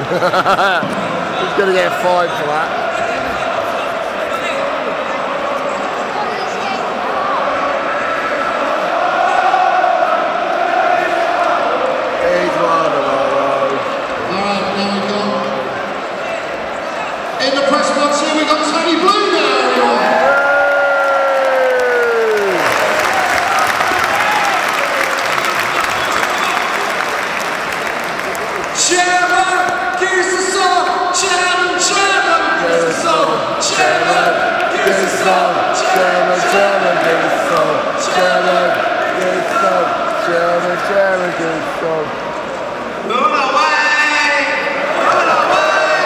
He's going to get 5 for that. He's one of those. Alright, now we go. In the press box here, we've got Tony Blue now. Chairman, give us a song. Chairman, give us a song. Chairman, give us a song. Chairman, give us a song. Chairman, give us a song. Chairman, give us a song. Run away! Run away!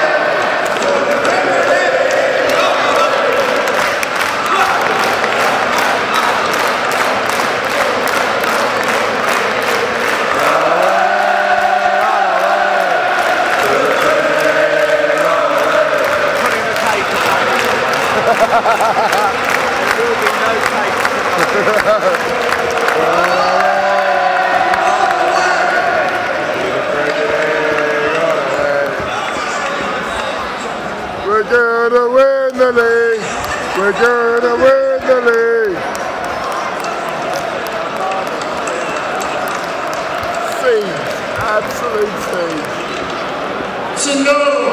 There will be no tape. We're gonna win the league. We're gonna win the league. Siege, absolute siege. To know